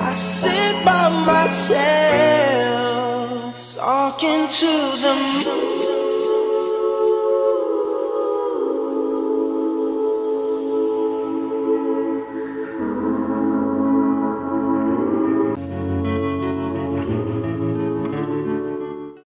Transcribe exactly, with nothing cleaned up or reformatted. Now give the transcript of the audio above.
I sit by myself, talking to the moon.